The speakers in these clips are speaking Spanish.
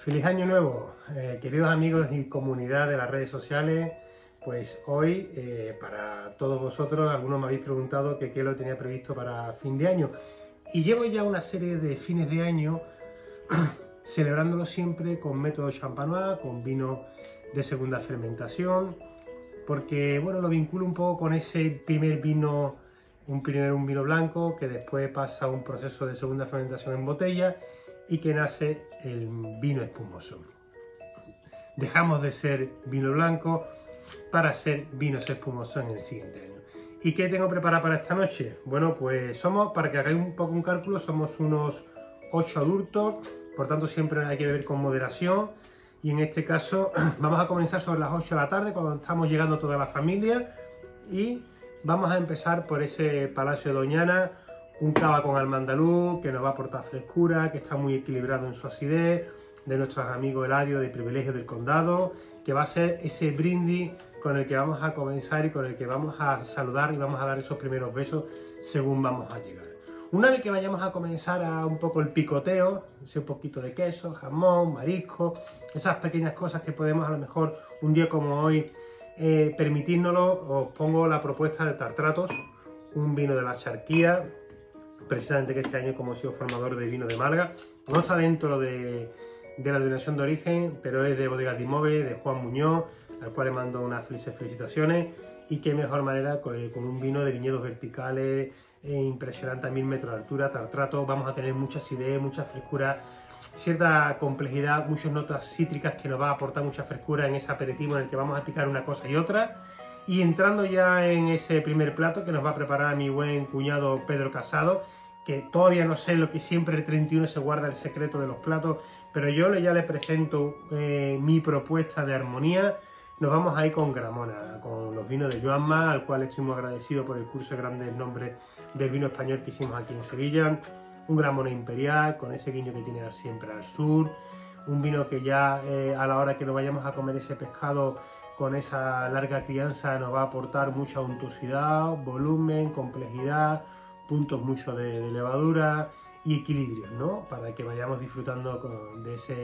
Feliz año nuevo, queridos amigos y comunidad de las redes sociales. Pues hoy, para todos vosotros, algunos me habéis preguntado que qué lo tenía previsto para fin de año. Y llevo ya una serie de fines de año celebrándolo siempre con método champenois, con vino de segunda fermentación, porque bueno, lo vinculo un poco con ese primer vino, un vino blanco que después pasa un proceso de segunda fermentación en botella y que nace el vino espumoso. Dejamos de ser vino blanco para ser vinos espumosos en el siguiente año. ¿Y qué tengo preparado para esta noche? Bueno, pues somos, para que hagáis un poco un cálculo, somos unos 8 adultos, por tanto siempre hay que beber con moderación. Y en este caso vamos a comenzar sobre las 8 de la tarde, cuando estamos llegando toda la familia, y vamos a empezar por ese Palacio de Doñana, un cava con almandaluz que nos va a aportar frescura, que está muy equilibrado en su acidez, de nuestros amigos Eladio de Privilegios del Condado, que va a ser ese brindis con el que vamos a comenzar y con el que vamos a saludar y vamos a dar esos primeros besos según vamos a llegar. Una vez que vayamos a comenzar a un poco el picoteo, ese poquito de queso, jamón, marisco, esas pequeñas cosas que podemos a lo mejor un día como hoy permitírnoslo, os pongo la propuesta de Tartratos, un vino de la Charquía, precisamente que este año, como he sido formador de vino de Málaga, no está dentro de la denominación de origen, pero es de Bodegas de Imove, de Juan Muñoz, al cual le mando unas felicitaciones, y qué mejor manera con un vino de viñedos verticales, impresionante a 1000 metros de altura, Tartrato. Vamos a tener mucha acidez, mucha frescura, cierta complejidad, muchas notas cítricas que nos va a aportar mucha frescura en ese aperitivo en el que vamos a picar una cosa y otra. Y entrando ya en ese primer plato que nos va a preparar mi buen cuñado Pedro Casado, que todavía no sé lo que siempre el 31 se guarda el secreto de los platos, pero yo ya le presento mi propuesta de armonía. Nos vamos a ir con Gramona, con los vinos de Joanma, al cual estoy muy agradecido por el curso de grandes nombres del vino español que hicimos aquí en Sevilla. Un Gramona imperial, con ese guiño que tiene siempre al sur. Un vino que ya a la hora que nos vayamos a comer ese pescado con esa larga crianza nos va a aportar mucha untuosidad, volumen, complejidad, puntos mucho de levadura y equilibrio, ¿no? Para que vayamos disfrutando de esa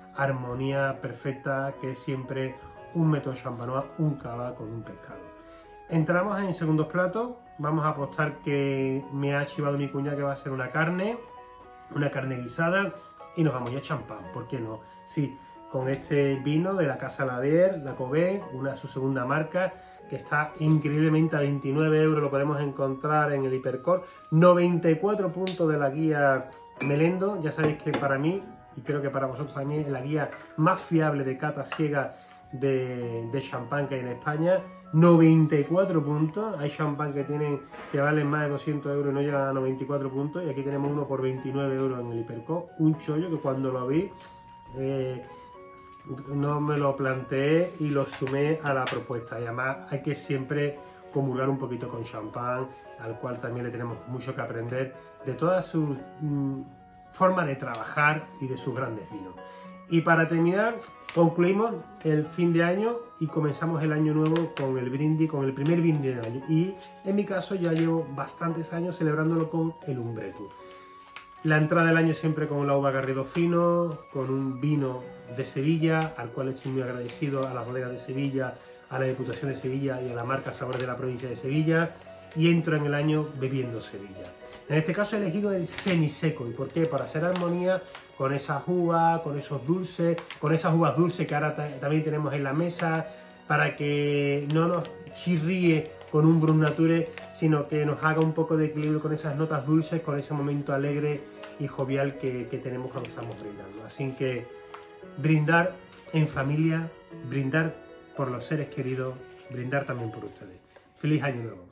armonía perfecta que es siempre un método champenois, un cava con un pescado. Entramos en segundos platos. Vamos a apostar que me ha chivado mi cuñada que va a ser una carne guisada, y nos vamos ya a champán, ¿por qué no? Sí, con este vino de la Casa Lader, la Cové, su segunda marca, que está increíblemente a 29 €, lo podemos encontrar en el Hipercor, 94 puntos de la guía Melendo. Ya sabéis que para mí, y creo que para vosotros también, es la guía más fiable de cata ciega de champán que hay en España. 94 puntos, hay champán que valen más de 200 € y no llegan a 94 puntos, y aquí tenemos uno por 29 € en el Hipercor, un chollo que cuando lo vi no me lo planteé y lo sumé a la propuesta. Y además hay que siempre comulgar un poquito con champán, al cual también le tenemos mucho que aprender de toda su forma de trabajar y de sus grandes vinos. Y para terminar, concluimos el fin de año y comenzamos el año nuevo con el brindis, con el primer brindis del año. Y en mi caso ya llevo bastantes años celebrándolo con el Umbretu. La entrada del año siempre con la uva Garrido Fino, con un vino de Sevilla, al cual estoy muy agradecido a las bodegas de Sevilla, a la Diputación de Sevilla y a la marca Sabores de la provincia de Sevilla, y entro en el año bebiendo Sevilla. En este caso he elegido el semiseco. ¿Y por qué? Para hacer armonía con esas uvas, con esos dulces, con esas uvas dulces que ahora también tenemos en la mesa, para que no nos chirríe con un Brut Nature, sino que nos haga un poco de equilibrio con esas notas dulces, con ese momento alegre y jovial que tenemos cuando estamos brindando. Así que brindar en familia, brindar por los seres queridos, brindar también por ustedes. ¡Feliz Año Nuevo!